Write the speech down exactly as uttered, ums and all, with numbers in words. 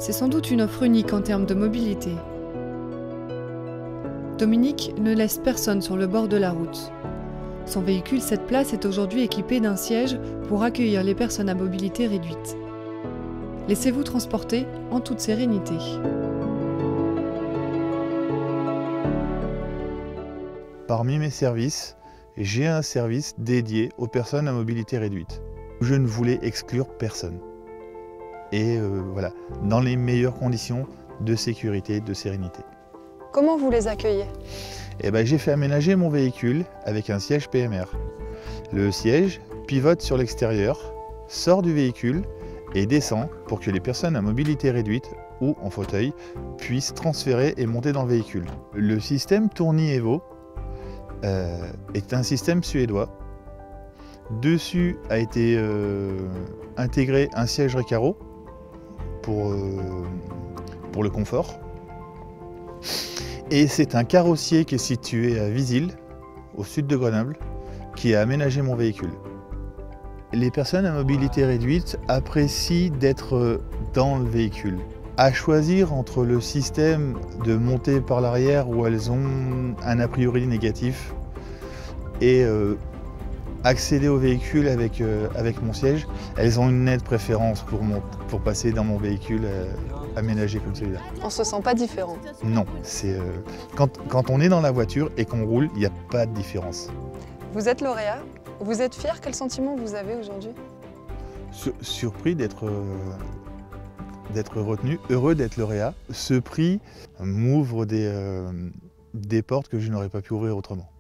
C'est sans doute une offre unique en termes de mobilité. Dominique ne laisse personne sur le bord de la route. Son véhicule sept places est aujourd'hui équipé d'un siège pour accueillir les personnes à mobilité réduite. Laissez-vous transporter en toute sérénité. Parmi mes services, j'ai un service dédié aux personnes à mobilité réduite. Je ne voulais exclure personne. Et euh, voilà, dans les meilleures conditions de sécurité, de sérénité. Comment vous les accueillez? Eh ben, j'ai fait aménager mon véhicule avec un siège P M R. Le siège pivote sur l'extérieur, sort du véhicule et descend pour que les personnes à mobilité réduite ou en fauteuil puissent transférer et monter dans le véhicule. Le système Tourny Evo euh, est un système suédois. Dessus a été euh, intégré un siège Recaro pour, euh, pour le confort. Et c'est un carrossier qui est situé à Visil, au sud de Grenoble, qui a aménagé mon véhicule. Les personnes à mobilité réduite apprécient d'être dans le véhicule. À choisir entre le système de montée par l'arrière où elles ont un a priori négatif et euh, accéder au véhicule avec, euh, avec mon siège, elles ont une nette préférence pour, mon, pour passer dans mon véhicule euh, aménagé comme celui-là. On ne se sent pas différent? Non, c'est euh, quand, quand on est dans la voiture et qu'on roule, il n'y a pas de différence. Vous êtes lauréat, vous êtes fier, quel sentiment vous avez aujourd'hui? Sur, surpris d'être euh, d'être retenu, heureux d'être lauréat. Ce prix m'ouvre des, euh, des portes que je n'aurais pas pu ouvrir autrement.